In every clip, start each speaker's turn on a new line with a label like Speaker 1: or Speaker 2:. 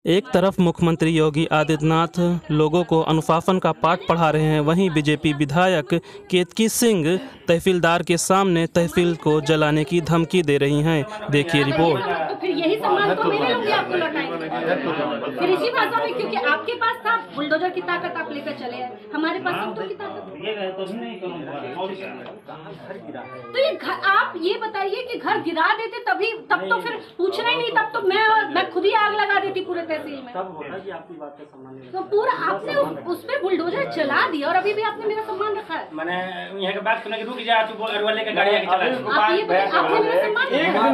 Speaker 1: एक तरफ मुख्यमंत्री योगी आदित्यनाथ लोगों को अनुशासन का पाठ पढ़ा रहे हैं, वहीं बीजेपी विधायक केतकी सिंह तहसीलदार के सामने तहसील को जलाने की धमकी दे रही हैं। देखिए रिपोर्ट।
Speaker 2: तो फिर यही सम्मान तो मेरे लोग आपको लौटाएंगे फिर इसी भाषा में, क्योंकि आपके पास था बुलडोजर की ताकत, आप लेकर चले आए, हमारे पास तो की ताकत। तो ये घर, आप ये बताइए कि घर गिरा देते तभी, तब तो फिर पूछना ही नहीं, तब तो मैं खुद ही आग लगा देती पूरे तहसील में। तो पूरा आपने उस पे बुलडोजर चला दिया और अभी भी आपने मेरा सम्मान रखा है।
Speaker 3: मैंने यहाँ के बात सुना कि रुक जा, तू अरवल लेकर गाड़ी आके चला।
Speaker 2: आपने मेरा सम्मान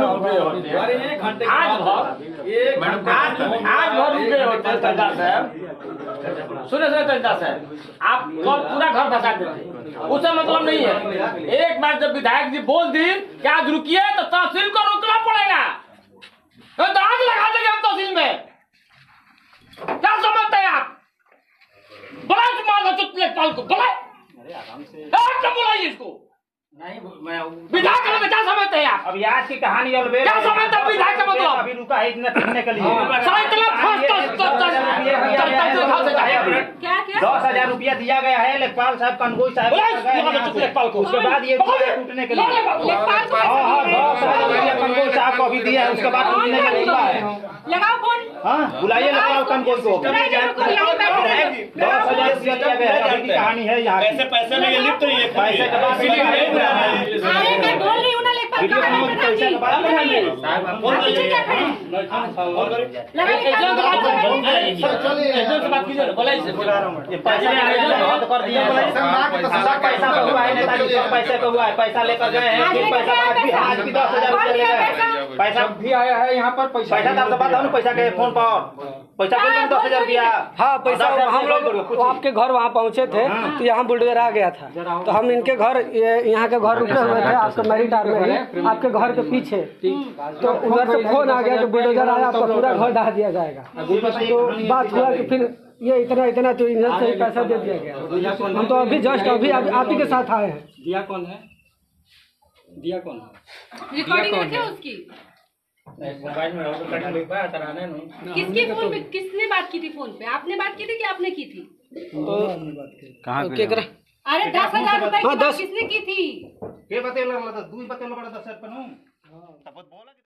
Speaker 3: आज भर रुके हो तहसीलदार साहब, सुने तहसीलदार साहब, आप पूरा घर बसा देते, उससे मतलब नहीं है। एक बार जब विधायक जी बोल दी कि आज रुकिए तो तहसील को रुकना पड़ेगा, तो आग लगा देंगे हम तहसील में। क्या समझते हैं आप? बुलाए तुम्हारा लेखपाल को, बुलाए, बुलाइए इसको। विधायक का क्या समझते हैं आप?
Speaker 4: अब आज की कहानी अलबेला
Speaker 3: क्या समझते हैं विधायक का मतलब?
Speaker 4: अभी रुका है इतना सीखने के लिए।
Speaker 2: क्या
Speaker 4: 10,000 रुपया दिया गया है लेखपाल साहब, कनगोई साहब लेखपाल को। उसके बाद ये टूटने के लिए 10,000 रुपया कनगोई साहब को अभी दिया है, उसके बाद टूटने के लिए
Speaker 2: लगाओ फोन।
Speaker 4: हाँ, बुलाइए लेखपाल कनगोई को।
Speaker 2: 10,000
Speaker 4: रुपया दिया गया है, अभी की कहानी है यहाँ।
Speaker 3: पैसे में ये लिप्त नहीं है,
Speaker 4: पैसे के बाद
Speaker 2: अरे मैं बोल रही हूँ ना लेखपाल
Speaker 4: वीडियो
Speaker 2: कहाँ है
Speaker 4: पैसे के बाद
Speaker 2: आप पीछे क्या खड़े हैं? लगाइए
Speaker 4: पैसे पे हुआ है, पैसा लेकर गए हैं, फिर पैसा आज भी 10,000 रुपया ले गए। पैसा भी आया है यहाँ पर, पैसा तो बात है ना, पैसा के फोन पर पैसा बोल 10,000 रुपया।
Speaker 5: हाँ, पैसा हम लोग आपके घर वहाँ पहुँचे थे तो यहाँ बुलडोजर आ गया था, तो हम इनके घर, यहाँ के घर रुके हुए थे आपके मैरिटार में ही, आपके घर के पीछे। तो उधर से फोन आ गया कि बुलडोजर आया, आपका पूरा घर ढहा दिया जाएगा। तो बात हुआ कि फिर ये इतना तो इधर से पैसा दे दिया गया। हम तो अभी जस्ट अभी आप ही के साथ आए हैं।
Speaker 3: दिया कौन है? दिया कौन है?
Speaker 2: रिकॉर्डिंग रखे उसकी।
Speaker 3: मोबाइल में
Speaker 2: किसके फोन पे किसने बात की थी? फोन पे आपने बात की थी कि आपने की थी?
Speaker 5: कहाँ
Speaker 2: अरे 10,000 रुपए की बात किसने की थी?
Speaker 4: ये बतेला 2 बतेला 10,000 रुपया।